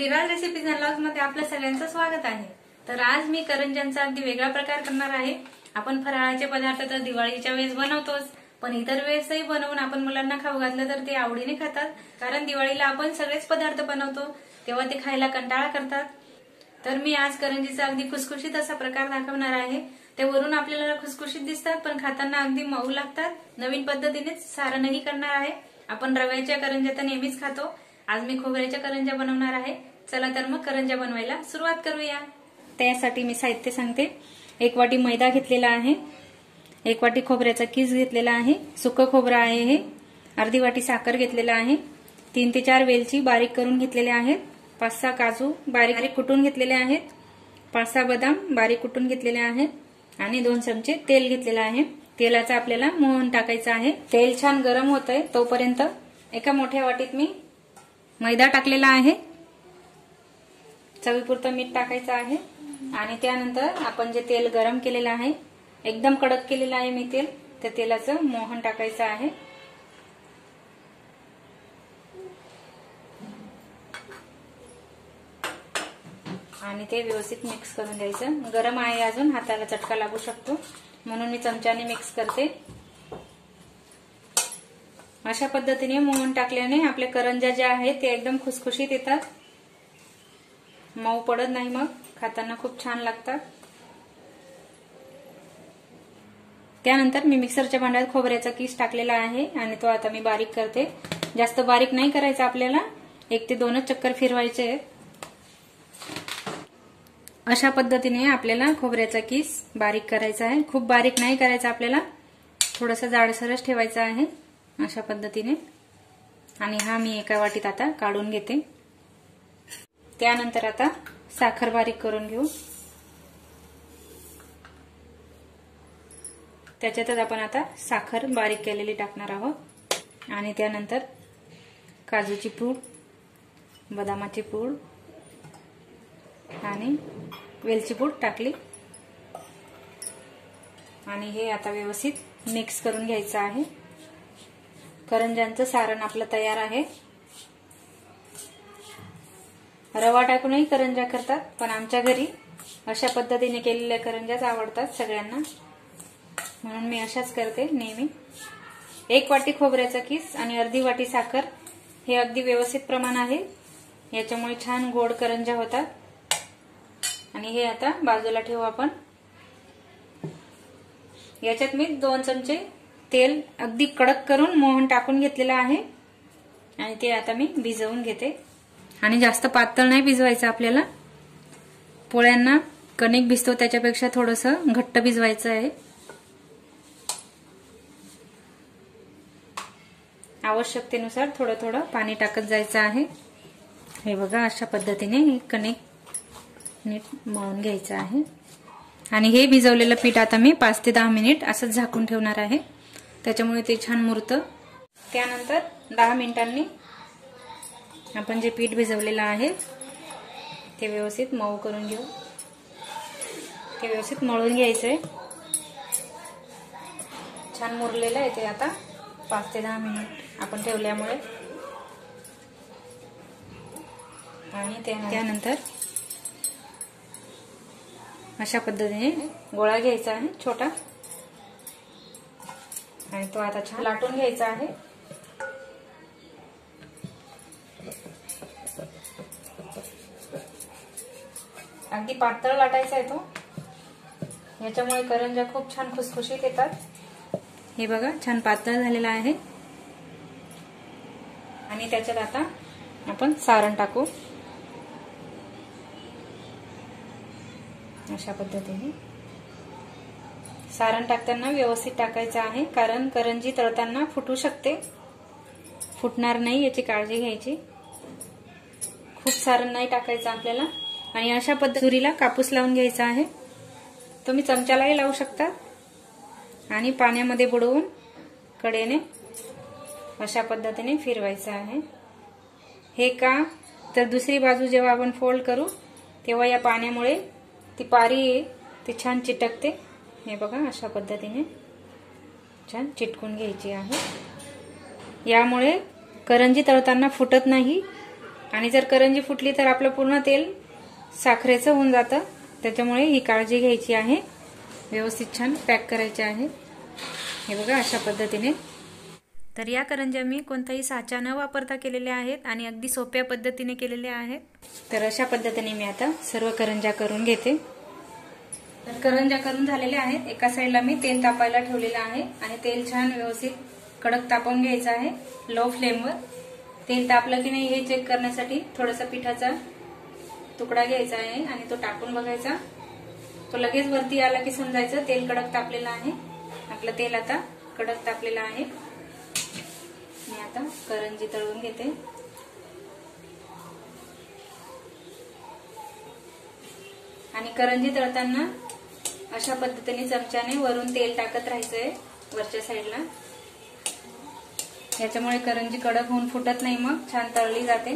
Shriraj recipes and vlogs मध्ये आपल्या सगळ्यांचं स्वागत आहे। तर आज मी करंज्यांचा अगदी वेगळा प्रकार करणार आहे। आपण फराळाचे पदार्थ तर दिवाळीच्या वेळेस बनवतोच, पण इतर वेळेसही बनवून आपण मुलांना खाऊ घातलं तर ते आवडीने खातात। कारण दिवाळीला आपण सगळेच पदार्थ बनवतो तेव्हा ते खायला कंटाळा करतात। तर मी आज करंजीचा अगदी खुसखुशीत असा प्रकार दाखवणार आहे। ते वरून आपल्याला खुसखुशीत दिसतात पण खाताना अगदी मऊ लागतात। नवीन पद्धतीने सारणही करणार आहे। आपण रव्याच्या करंज्या तर नेहमीच खातो, आज मी खोबऱ्याच्या करंज्या बनवणार आहे। चला तर मग करंज्या बनवायला सुरुवात करूया। त्यासाठी मी साहित्य सांगते। 1 वाटी मैदा घेतलेला आहे, 1 वाटी खोबऱ्याचा किस घेतलेला आहे, सुकं खोबरं आहे हे, अर्धी वाटी साखर घेतलेला आहे, 3 ते 4 वेलची बारीक करून घेतलेल्या आहेत, 5-6 काजू बारीक कुटून घेतलेले आहेत, 5-6 बदाम बारीक कुटून घेतलेले आहेत आणि 2 चमचे तेल घेतलेले आहे। तेलाचा आपल्याला मोहन टाकायचा आहे। तेल छान गरम होतंय तोपर्यंत एका मोठ्या वाटीत मी मैदा टाकलेला आहे, चवीपुरतं मीठ टाकायचं आहे आणि त्यानंतर आपण जे तेल गरम केलेलं आहे, एकदम कडक केलेलं आहे मी तेल, त्या तेलाचं मोहन टाकायचं आहे। आणि ते व्यवस्थित मिक्स करून द्यायचं। गरम आहे अजून, हाताला चटका लागू शकतो म्हणून मी चमच्याने मिक्स करते। अशा पद्धतीने मोहन टाकल्याने आपले करंज्या जे आहेत ते एकदम खुसखुशीत येतात, मऊ पडत नाही, मग खाताना खूप छान लागतात। त्यानंतर मी मिक्सरच्या भांड्यात खोबऱ्याचा किस टाकलेला आहे आणि तो आता मी बारीक करते। जास्त बारीक नाही करायचा आपल्याला, 1 ते 2च चक्कर फिरवायचे आहेत। अशा पद्धतीने आपल्याला खोबऱ्याचा किस बारीक करायचा आहे, खूप बारीक नाही करायचा आपल्याला, थोडंसं जाडसरच ठेवायचं आहे अशा पद्धतीने। आणि हा मी एका वाटीत आता काढून घेते। त्यानंतर आता साखर बारीक करून घेऊ। त्याच्यातच आपण आता साखर बारीक केलेली टाकणार आहोत आणि त्यानंतर काजूची पूड, बदामाची पूड आणि वेलची पूड टाकली आणि हे आता व्यवस्थित मिक्स करून घ्यायचं आहे। करंज्यांचं सारण आपलं तयार आहे। रवा टाकूनही करंज्या करतात, पण आमच्या घरी अशा पद्धतीने केलेल्या करंज्याच आवडतात सगळ्यांना, म्हणून मी अशाच करते नेहमी। 1 वाटी खोबऱ्याचा किस आणि अर्धी वाटी साखर हे अगदी व्यवस्थित प्रमाण आहे, याच्यामुळे छान गोड करंज्या होतात। आणि हे आता बाजूला ठेवू आपण। याच्यात मी 2 चमचे तेल अगदी कडक करून मोहन टाकून घेतलेलं आहे आणि ते आता मी भिजवून घेते। आणि जास्त पातळ नाही भिजवायचं आपल्याला, पोळ्यांना कणिक भिजतो त्याच्यापेक्षा थोडंसं घट्ट भिजवायचं आहे। आवश्यकतेनुसार थोडं थोडं पाणी टाकत जायचं आहे। हे बघा, अशा पद्धतीने कणिक नीट मळून घ्यायचं आहे। आणि हे भिजवलेलं पीठ आता मी 5 ते 10 मिनिट असंच झाकून ठेवणार आहे, त्याच्यामुळे ते छान मुरतं। त्यानंतर 10 मिनिटांनी आपण जे पीठ भिजवलेलं आहे ते व्यवस्थित मऊ करून घेऊ। ते व्यवस्थित मळून घ्यायचंय, छान मुरलेलं आहे ते आता 5 ते 10 मिनिट आपण ठेवल्यामुळे। आणि त्यानंतर अशा पद्धतीने गोळा घ्यायचा आहे छोटा आणि तो आता छान लाटून घ्यायचा आहे। अगदी पातळ लाटायचा आहे तो, याच्यामुळे करंज्या खूप छान खुसखुशीत येतात। हे बघा, छान पातळ झालेला आहे आणि त्याच्यात आता आपण सारण टाकू। अशा पद्धतीने सारण टाकताना व्यवस्थित टाकायचं आहे, कारण करंजी तळताना फुटू शकते, फुटणार नाही याची काळजी घ्यायची। खूप सारण नाही टाकायचं आपल्याला। आणि अशा पद्धतीला कापूस लावून घ्यायचा आहे, तुम्ही चमच्यालाही लावू शकता आणि पाण्यामध्ये बुडवून कडेने अशा पद्धतीने फिरवायचं आहे। हे का तर दुसरी बाजू जेव्हा आपण फोल्ड करू तेव्हा या पाण्यामुळे ती पारी ती छान चिटकते। हे बघा, अशा पद्धतीने छान चिटकून घ्यायची आहे, यामुळे करंजी तळताना फुटत नाही आणि जर करंजी फुटली तर आपलं पूर्ण तेल साखरेचं होऊन जातं, त्याच्यामुळे ही काळजी घ्यायची आहे. व्यवस्थित छान पॅक करायचे आहे. हे बघा अशा पद्धतीने. तर या करंज्या मी कोणताही साचा न वापरता केलेल्या आहेत आणि अगदी सोप्या पद्धतीने केलेल्या आहेत. तर अशा पद्धतीने मी आता सर्व करंज्या करून घेते. तर करंज्या करून झालेल्या आहेत. एका साईडला मी तेल तापायला ठेवलेलं आहे आणि तेल छान व्यवस्थित कडक तापवून घ्यायचं आहे लो फ्लेमवर. तेल तापलं की नाही हे चेक करण्यासाठी थोडासा पिठाचा तुकडा घ्यायचा आहे आणि तो टाकून बघायचा. तो लगेच वरती आला की समजायचं तेल कडक तापलेलं आहे. आपलं तेल आता कडक तापलेलं आहे. मी आता करंजी तळून घेते. आणि करंजी तळताना अशा पद्धतीने चमच्याने वरून तेल टाकत राहायचंय वरच्या साईडला. याच्यामुळे करंजी कडक होऊन फुटत नाही, मग छान तळली जाते.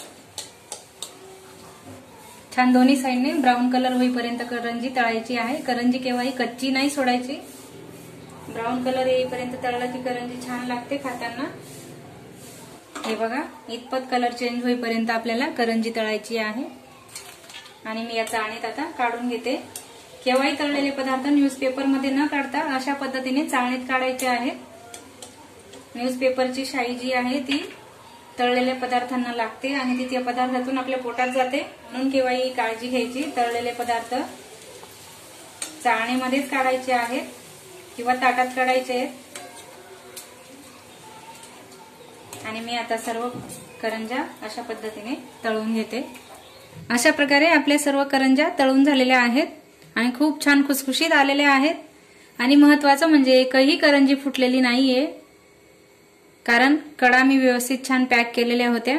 छान दोन्ही साईडने ब्राऊन कलर होईपर्यंत करंजी तळायची आहे. करंजी केव्हाही कच्ची नाही सोडायची. ब्राऊन कलर येईपर्यंत तळलं की करंजी छान लागते खाताना. हे बघा इतपत कलर चेंज होईपर्यंत आपल्याला करंजी तळायची आहे. आणि मी या चाळणीत आता काढून घेते. केव्हाही तळलेले पदार्थ न्यूजपेपर मध्ये न काढता अशा पद्धतीने चाळणीत काढायचे आहेत. न्यूजपेपरची शाई जी आहे ती तळलेल्या पदार्थांना लागते आणि ती त्या पदार्थातून आपल्या पोटात जाते. म्हणून केव्हाही काळजी घ्यायची. तळलेले पदार्थ चाळणीमध्येच काढायचे आहेत किंवा ताटात काढायचे आहेत. आणि मी आता सर्व करंज्या अशा पद्धतीने तळून घेते. अशा प्रकारे आपल्या सर्व करंज्या तळून झालेल्या आहेत आणि खूप छान खुसखुशीत आलेल्या आहेत. आणि महत्वाचं म्हणजे एकही करंजी फुटलेली नाहीये, कारण कडा मी व्यवस्थित छान पॅक केलेल्या होत्या.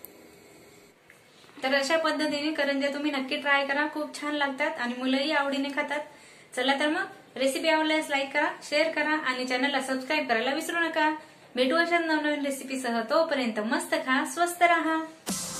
तर अशा पद्धतीने करंज्या तुम्ही नक्की ट्राय करा. खूप छान लागतात आणि मुलंही आवडीने खातात. चला तर मग रेसिपी आवडल्यास लाईक करा, शेअर करा आणि चॅनलला सबस्क्राईब करायला विसरू नका. भेटू अशा नवनवीन रेसिपीसह. तोपर्यंत मस्त खा, स्वस्त राहा.